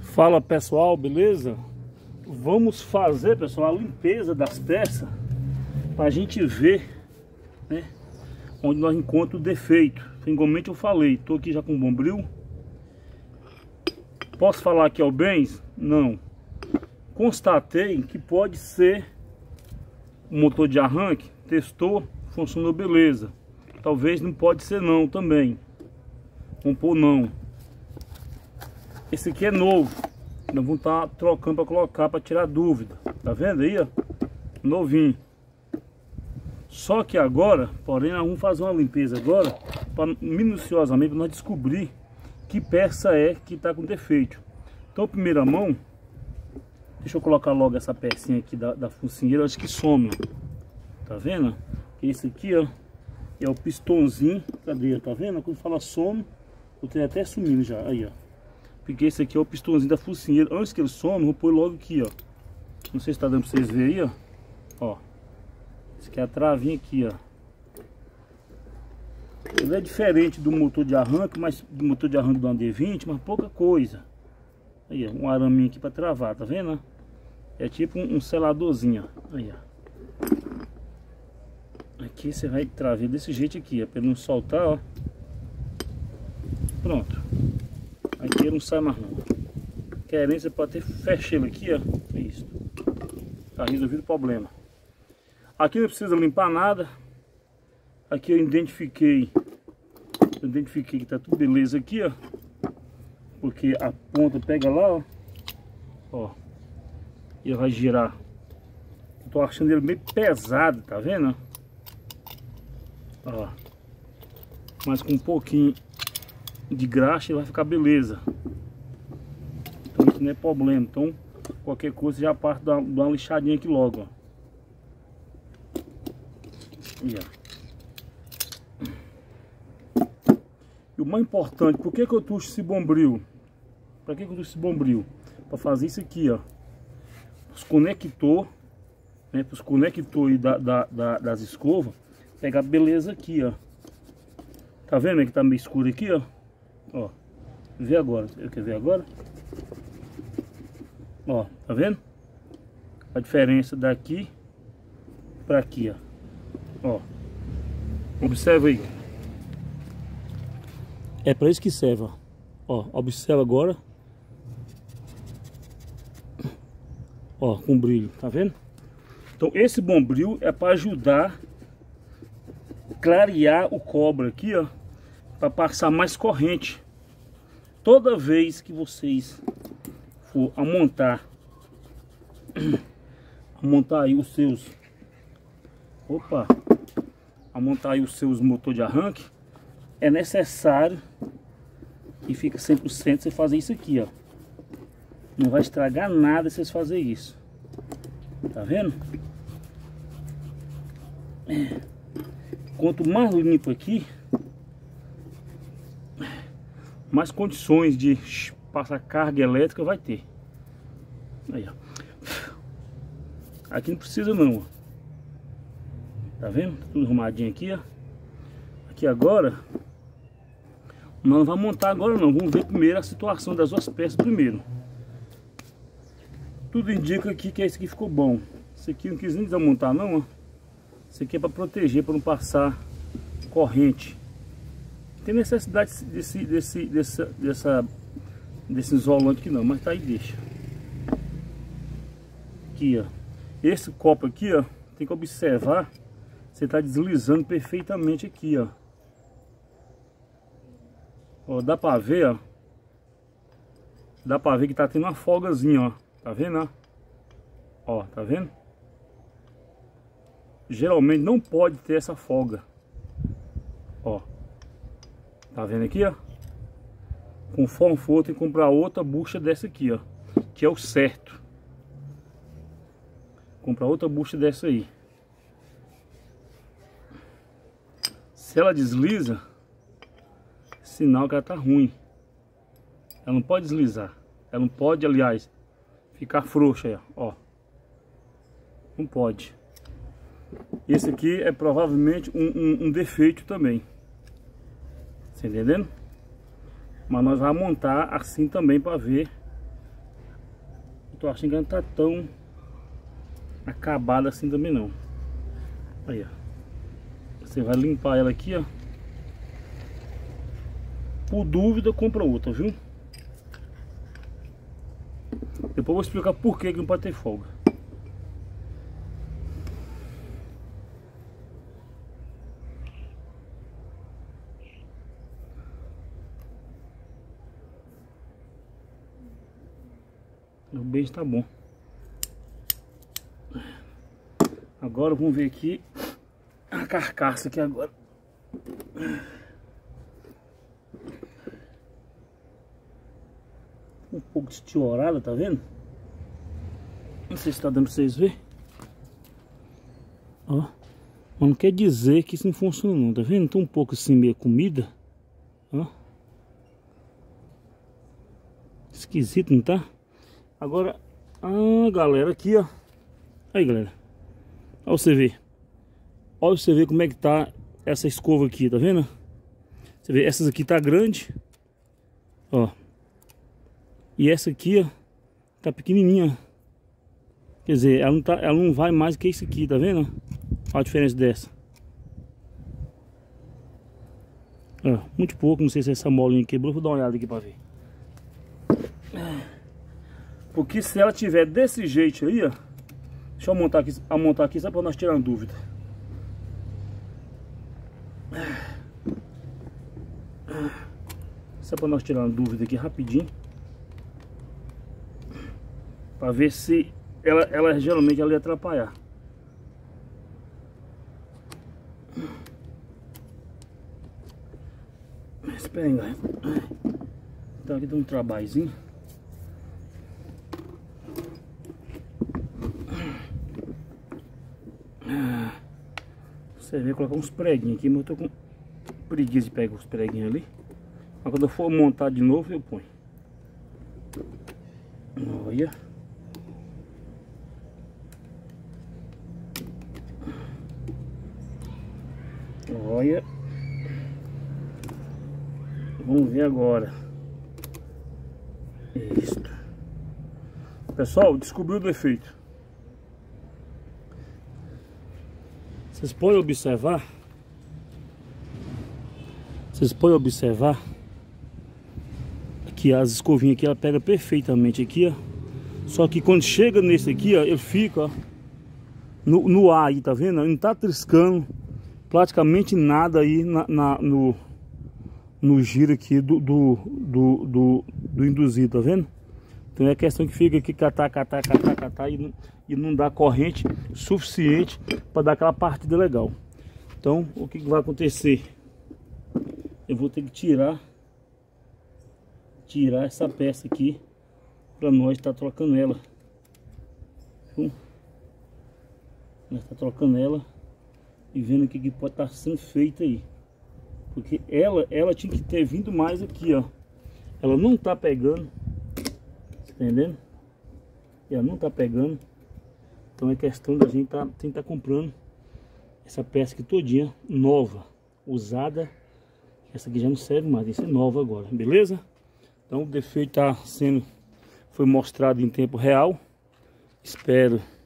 Fala pessoal, beleza? Vamos fazer, pessoal, a limpeza das peças para a gente ver, né, onde nós encontramos o defeito. Igualmente eu falei, estou aqui já com o bombril. Posso falar que é o bens? Não. Constatei que pode ser o motor de arranque. Testou, funcionou beleza. Talvez não pode ser não também. Vamos pôr não. Esse aqui é novo. Nós vamos estar trocando para colocar, para tirar dúvida. Tá vendo aí, ó? Novinho. Só que agora, porém, nós vamos fazer uma limpeza agora, para minuciosamente nós descobrir que peça é que está com defeito. Então, primeira mão, deixa eu colocar logo essa pecinha aqui da focinheira, acho que some. Tá vendo? Esse aqui, ó, é o pistãozinho. Cadê? Tá vendo? Quando fala some, eu tenho até sumindo já. Aí, ó. Porque esse aqui é o pistãozinho da focinheira. Antes que ele some, eu vou pôr logo aqui, ó. Não sei se tá dando pra vocês verem aí, ó. Ó. Esse aqui é a travinha aqui, ó. Ele é diferente do motor de arranque, mas do motor de arranque do AD20, mas pouca coisa. Aí, ó, um araminho aqui pra travar, tá vendo? É tipo um seladorzinho, ó. Aí, ó. Aqui você vai travar desse jeito aqui, ó, pra ele não soltar, ó. Pronto. Aqui ele não sai mais não. Querendo, você pode ter fechado ele aqui, ó. É isso. Tá resolvido o problema. Aqui não precisa limpar nada. Aqui eu identifiquei que tá tudo beleza aqui, ó. Porque a ponta pega lá, ó. Ó. E vai girar. Eu tô achando ele meio pesado, tá vendo? Ó. Mas com um pouquinho de graxa vai ficar beleza. Então isso não é problema. Então qualquer coisa já parte dar uma lixadinha aqui logo, ó. E, ó. E o mais importante, por que eu trouxe esse bombril? Para que eu trouxe esse bombril? Para fazer isso aqui, ó. Os conector, né? Para os conectores das escovas pegar beleza aqui, ó. Tá vendo que tá meio escuro aqui, ó? Ó, vê agora, quer ver agora? Ó, tá vendo? A diferença daqui para aqui, ó. Ó, observa aí. É para isso que serve, ó. Ó, observa agora. Ó, com brilho, tá vendo? Então esse bombril é para ajudar a clarear o cobre aqui, ó, para passar mais corrente. Toda vez que vocês for a montar aí os seus motor de arranque, é necessário que fica 100% você fazer isso aqui, ó. Não vai estragar nada se vocês fazerem isso. Tá vendo? Quanto mais limpo aqui, mais condições de passar carga elétrica vai ter. Aí, ó. Aqui não precisa não, ó. Tá vendo? Tudo arrumadinho aqui, ó. Aqui agora nós não vamos montar agora não. Vamos ver primeiro a situação das duas peças primeiro. Tudo indica aqui que esse aqui ficou bom. Esse aqui eu não quis nem desmontar não, ó. Esse aqui é para proteger, para não passar corrente. Tem necessidade desse isolante aqui não, mas tá aí, deixa. Aqui, ó. Esse copo aqui, ó, tem que observar. Você tá deslizando perfeitamente aqui, ó. Ó, dá pra ver, ó. Dá pra ver que tá tendo uma folgazinha, ó. Tá vendo, ó? Ó, tá vendo? Geralmente não pode ter essa folga. Ó. Tá vendo aqui, ó? Conforme for, tem que comprar outra bucha dessa aqui, ó. Que é o certo. Comprar outra bucha dessa aí. Se ela desliza, sinal que ela tá ruim. Ela não pode deslizar. Ela não pode, aliás, ficar frouxa aí, ó. Não pode. Esse aqui é provavelmente um defeito também. Tá entendendo? Mas nós vamos montar assim também para ver tô achando que não tá tão acabada assim também não. Aí, ó. Você vai limpar ela aqui, ó. Por dúvida, compra outra, viu? Depois eu vou explicar por que não pode ter folga. O beijo tá bom. Agora vamos ver aqui a carcaça aqui agora. Um pouco estiorada, tá vendo? Não sei se tá dando pra vocês verem. Ó, mas não quer dizer que isso não funciona não, tá vendo? Tá um pouco assim meio comida. Ó. Esquisito, não tá? Agora, galera, aqui, ó. Aí, galera. Olha você ver. Olha você ver como é que tá essa escova aqui, tá vendo? Você vê, essas aqui tá grande. Ó. E essa aqui, ó, tá pequenininha. Quer dizer, ela não vai mais que isso aqui, tá vendo? Olha a diferença dessa. Ó, muito pouco, não sei se essa molinha quebrou. Vou dar uma olhada aqui pra ver. Porque se ela tiver desse jeito aí, ó. Deixa eu montar aqui só pra nós tirar uma dúvida. Só pra nós tirar uma dúvida aqui rapidinho. Pra ver se ela geralmente ela ia atrapalhar. Espera aí, galera. Então aqui tem um trabalhozinho. Você vê, colocar uns preguinhos aqui, mas eu tô com preguiça de pegar os preguinhos ali. Mas quando eu for montar de novo, eu ponho. Olha. Olha. Vamos ver agora. Isso. Pessoal, descobriu o defeito. Vocês podem observar. Que as escovinhas aqui, ela pega perfeitamente aqui, ó. Só que quando chega nesse aqui, ó, ele fica, ó, no ar aí, tá vendo? Ele não tá triscando praticamente nada aí no giro aqui do induzido, tá vendo? Então é questão que fica aqui, catar e não dá corrente suficiente para dar aquela partida legal. Então o que vai acontecer? Eu vou ter que tirar essa peça aqui para nós estar trocando ela. Nós tá trocando ela e vendo o que pode estar sendo feito aí. Porque ela tinha que ter vindo mais aqui, ó. Ela não tá pegando. Tá entendendo? Ela não tá pegando. Então é questão da gente tentar comprando essa peça aqui todinha nova, usada. Essa aqui já não serve mais, essa é nova agora, beleza? Então o defeito foi mostrado em tempo real. Espero